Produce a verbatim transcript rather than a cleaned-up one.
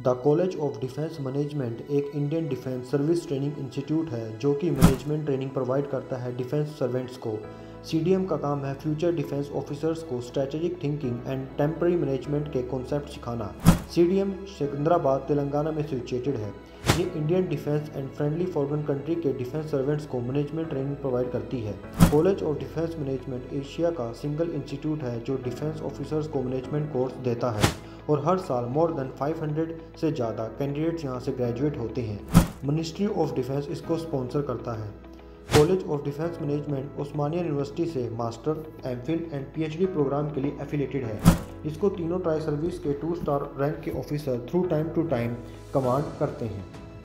The college of defence management एक Indian defence service training institute है जो कि मैनेजमेंट ट्रेनिंग प्रोवाइड करता है डिफेंस सर्वेंट्स को। सी डी एम का काम है फ्यूचर डिफेंस ऑफिसर्स को strategic thinking and temporary management के कॉन्सेप्ट सिखाना। C D M Secunderabad Telangana में सिचुएटेड है। ये Indian defence and friendly foreign country के डिफेंस सर्वेंट्स को मैनेजमेंट ट्रेनिंग प्रोवाइड करती है। College of defence management Asia का सिंगल इंस्टीट्यूट है जो डिफेंस ऑफिसर्स को मैनेजमेंट कोर्स देता है और हर साल मोर देन पाँच सौ से ज़्यादा कैंडिडेट्स यहाँ से ग्रेजुएट होते हैं। मिनिस्ट्री ऑफ डिफेंस इसको स्पॉन्सर करता है। College of defence management Osmania university से master, M Phil and P H D programme के लिए एफिलेटेड है। इसको तीनों ट्राई सर्विस के टू स्टार रैंक के officer through time to time command करते हैं।